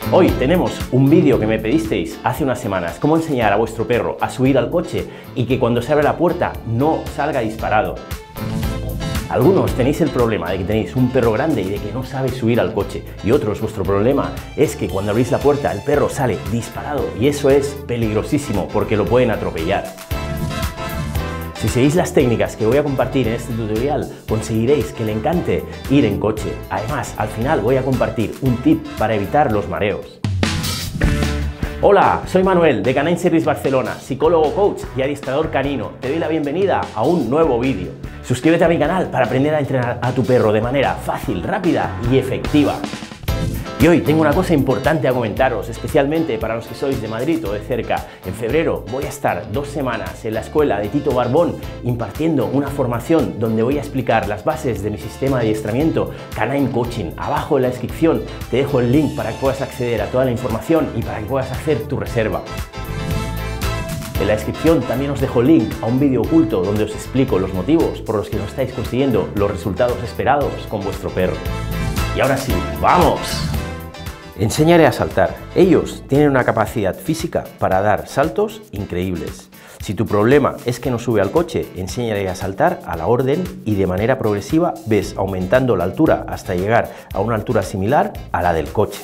Hoy tenemos un vídeo que me pedisteis hace unas semanas, cómo enseñar a vuestro perro a subir al coche y que cuando se abre la puerta no salga disparado. Algunos tenéis el problema de que tenéis un perro grande y de que no sabe subir al coche, y otros vuestro problema es que cuando abrís la puerta el perro sale disparado, y eso es peligrosísimo porque lo pueden atropellar. Si seguís las técnicas que voy a compartir en este tutorial, conseguiréis que le encante ir en coche. Además, al final voy a compartir un tip para evitar los mareos. Hola, soy Manuel de Canine Service Barcelona, psicólogo, coach y adiestrador canino. Te doy la bienvenida a un nuevo vídeo. Suscríbete a mi canal para aprender a entrenar a tu perro de manera fácil, rápida y efectiva. Y hoy tengo una cosa importante a comentaros, especialmente para los que sois de Madrid o de cerca. En febrero voy a estar 2 semanas en la escuela de Tito Barbón impartiendo una formación donde voy a explicar las bases de mi sistema de adiestramiento Canine Coaching. Abajo en la descripción te dejo el link para que puedas acceder a toda la información y para que puedas hacer tu reserva. En la descripción también os dejo el link a un vídeo oculto donde os explico los motivos por los que no estáis consiguiendo los resultados esperados con vuestro perro. Y ahora sí, ¡vamos! Enseñaré a saltar. Ellos tienen una capacidad física para dar saltos increíbles. Si tu problema es que no sube al coche, enseñaré a saltar a la orden y de manera progresiva ves aumentando la altura hasta llegar a una altura similar a la del coche.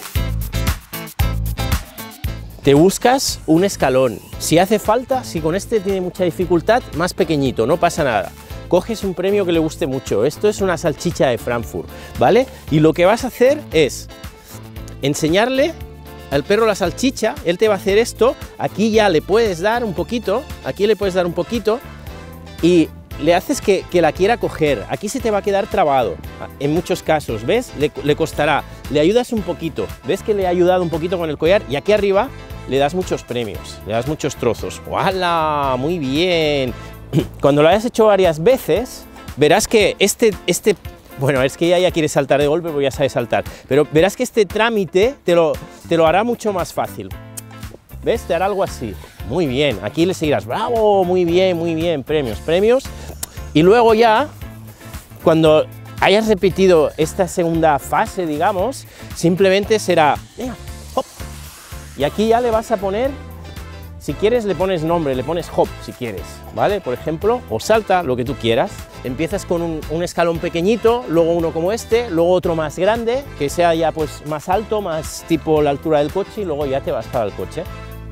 Te buscas un escalón. Si hace falta, si con este tiene mucha dificultad, más pequeñito, no pasa nada. Coges un premio que le guste mucho. Esto es una salchicha de Frankfurt, ¿vale? Y lo que vas a hacer es enseñarle al perro la salchicha. Él te va a hacer esto. Aquí ya le puedes dar un poquito, aquí le puedes dar un poquito y le haces que la quiera coger. Aquí se te va a quedar trabado en muchos casos, ¿ves? Le costará. Le ayudas un poquito, ves que le ha ayudado un poquito con el collar y aquí arriba le das muchos premios, le das muchos trozos. ¡Hala! Muy bien. Cuando lo hayas hecho varias veces, verás que bueno, es que ella ya quiere saltar de golpe porque ya sabe saltar, pero verás que este trámite te lo hará mucho más fácil. ¿Ves? Te hará algo así. Muy bien, aquí le seguirás. ¡Bravo! Muy bien, premios, premios. Y luego ya, cuando hayas repetido esta segunda fase, digamos, simplemente será, venga, hop. Y aquí ya le vas a poner, si quieres le pones nombre, le pones hop si quieres, ¿vale? Por ejemplo, o salta, lo que tú quieras. Empiezas con un escalón pequeñito, luego uno como este, luego otro más grande, que sea ya pues más alto, más tipo la altura del coche, y luego ya te vas para el coche.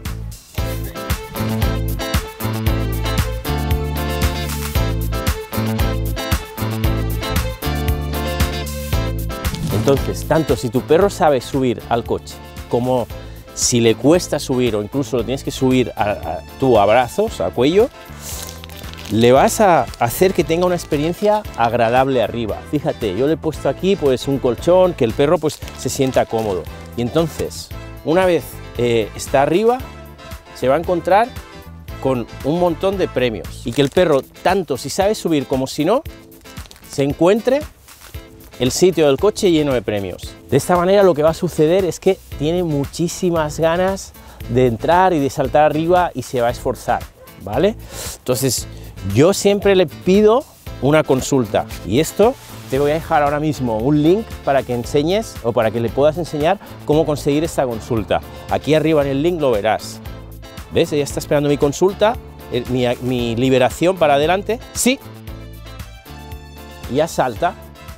Entonces, tanto si tu perro sabe subir al coche, como si le cuesta subir o incluso lo tienes que subir tú a brazos, a cuello, le vas a hacer que tenga una experiencia agradable arriba. Fíjate, yo le he puesto aquí pues un colchón, que el perro pues se sienta cómodo. Y entonces, una vez está arriba, se va a encontrar con un montón de premios. Y que el perro, tanto si sabe subir como si no, se encuentre el sitio del coche lleno de premios. De esta manera lo que va a suceder es que tiene muchísimas ganas de entrar y de saltar arriba y se va a esforzar, ¿vale? Entonces, yo siempre le pido una consulta y esto te voy a dejar ahora mismo un link para que enseñes o para que le puedas enseñar cómo conseguir esta consulta. Aquí arriba en el link lo verás. ¿Ves? Ella está esperando mi consulta, mi liberación para adelante. Sí. Y ya salta.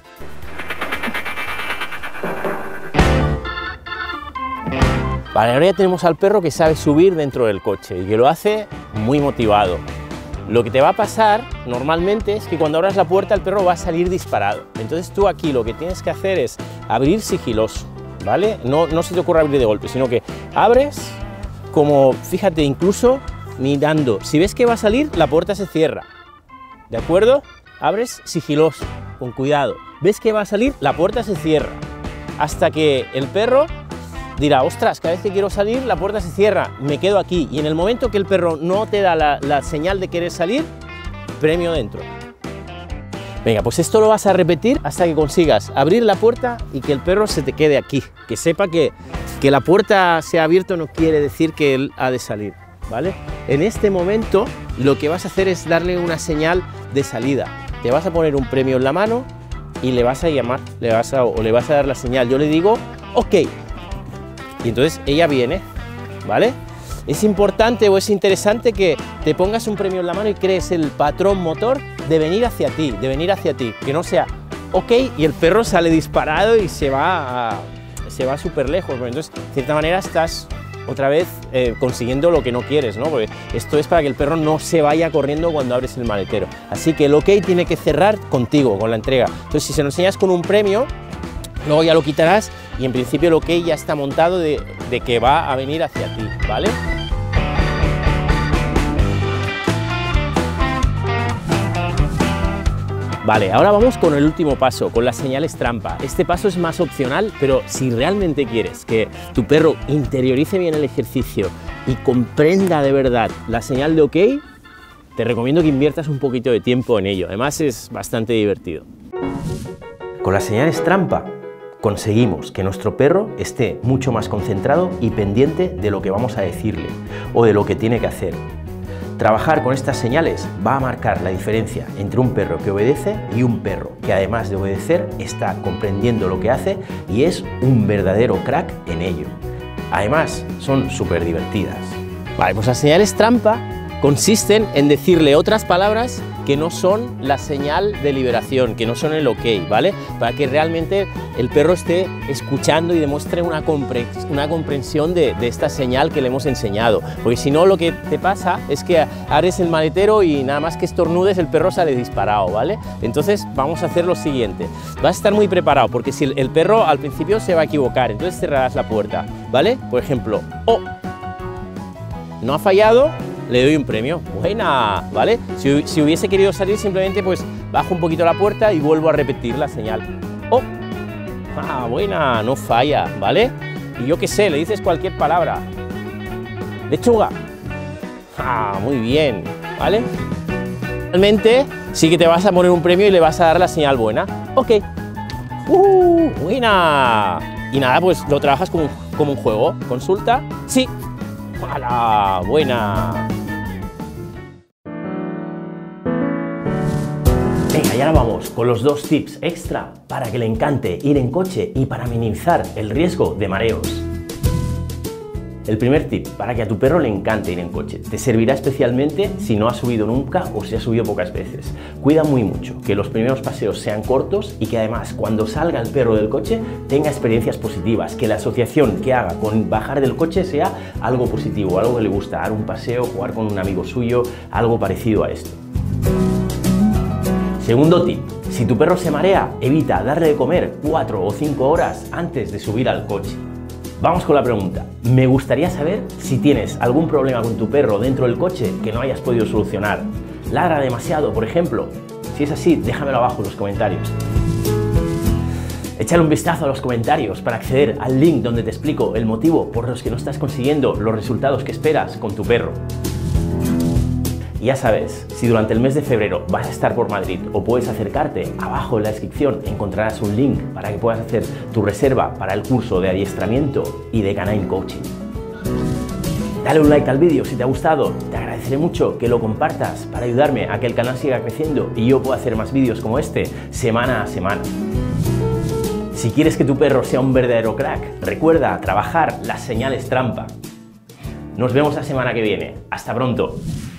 Vale, ahora ya tenemos al perro que sabe subir dentro del coche y que lo hace muy motivado. Lo que te va a pasar normalmente es que cuando abras la puerta el perro va a salir disparado. Entonces tú aquí lo que tienes que hacer es abrir sigiloso, ¿vale? No se te ocurra abrir de golpe, sino que abres como, fíjate, incluso mirando. Si ves que va a salir, la puerta se cierra, ¿de acuerdo? Abres sigiloso, con cuidado. Ves que va a salir, la puerta se cierra, hasta que el perro dirá, ostras, cada vez que quiero salir la puerta se cierra, me quedo aquí. Y en el momento que el perro no te da la señal de querer salir, premio dentro. Venga, pues esto lo vas a repetir hasta que consigas abrir la puerta y que el perro se te quede aquí. Que sepa que la puerta sea abierta no quiere decir que él ha de salir, ¿vale? En este momento lo que vas a hacer es darle una señal de salida. Te vas a poner un premio en la mano y le vas a llamar, le vas a dar la señal. Yo le digo, ok. y entonces ella viene, ¿vale? Es importante o es interesante que te pongas un premio en la mano y crees el patrón motor de venir hacia ti, que no sea ok y el perro sale disparado y se va súper lejos. Bueno, entonces, de cierta manera, estás otra vez consiguiendo lo que no quieres, ¿no? Porque esto es para que el perro no se vaya corriendo cuando abres el maletero. Así que el ok tiene que cerrar contigo, con la entrega. Entonces, si se lo enseñas con un premio, luego ya lo quitarás y en principio el ok ya está montado de que va a venir hacia ti, ¿vale? Vale, ahora vamos con el último paso, con las señales trampa. Este paso es más opcional, pero si realmente quieres que tu perro interiorice bien el ejercicio y comprenda de verdad la señal de ok, te recomiendo que inviertas un poquito de tiempo en ello. Además es bastante divertido. Con las señales trampa conseguimos que nuestro perro esté mucho más concentrado y pendiente de lo que vamos a decirle o de lo que tiene que hacer. Trabajar con estas señales va a marcar la diferencia entre un perro que obedece y un perro que además de obedecer está comprendiendo lo que hace y es un verdadero crack en ello. Además, son súper divertidas. Vale, pues las señales trampa consisten en decirle otras palabras que no son la señal de liberación, que no son el ok, ¿vale? Para que realmente el perro esté escuchando y demuestre una comprensión de esta señal que le hemos enseñado. Porque si no, lo que te pasa es que abres el maletero y nada más que estornudes el perro sale disparado, ¿vale? Entonces vamos a hacer lo siguiente. Vas a estar muy preparado porque si el perro al principio se va a equivocar, entonces cerrarás la puerta, ¿vale? Por ejemplo, oh, no ha fallado, le doy un premio, buena, ¿vale? Si hubiese querido salir, simplemente pues bajo un poquito la puerta y vuelvo a repetir la señal. ¡Oh! ¡Ah, buena! No falla, ¿vale? Y yo qué sé, le dices cualquier palabra. ¡Lechuga! ¡Ah, muy bien! ¿Vale? Realmente sí que te vas a poner un premio y le vas a dar la señal buena. ¡Ok! ¡Buena! Y nada, pues lo trabajas como un juego. ¿Consulta? ¡Sí! ¡Hala! ¡Buena! Venga, y ahora vamos con los 2 tips extra para que le encante ir en coche y para minimizar el riesgo de mareos. El primer tip, para que a tu perro le encante ir en coche, te servirá especialmente si no ha subido nunca o si ha subido pocas veces. Cuida muy mucho que los primeros paseos sean cortos y que además cuando salga el perro del coche tenga experiencias positivas, que la asociación que haga con bajar del coche sea algo positivo, algo que le gusta, dar un paseo, jugar con un amigo suyo, algo parecido a esto. Segundo tip, si tu perro se marea, evita darle de comer 4 o 5 horas antes de subir al coche. Vamos con la pregunta. Me gustaría saber si tienes algún problema con tu perro dentro del coche que no hayas podido solucionar. ¿Ladra demasiado, por ejemplo? Si es así, déjamelo abajo en los comentarios. Échale un vistazo a los comentarios para acceder al link donde te explico el motivo por los que no estás consiguiendo los resultados que esperas con tu perro. Y ya sabes, si durante el mes de febrero vas a estar por Madrid o puedes acercarte, abajo en la descripción encontrarás un link para que puedas hacer tu reserva para el curso de adiestramiento y de Canine Coaching. Dale un like al vídeo si te ha gustado, te agradeceré mucho que lo compartas para ayudarme a que el canal siga creciendo y yo pueda hacer más vídeos como este semana a semana. Si quieres que tu perro sea un verdadero crack, recuerda trabajar las señales trampa. Nos vemos la semana que viene. ¡Hasta pronto!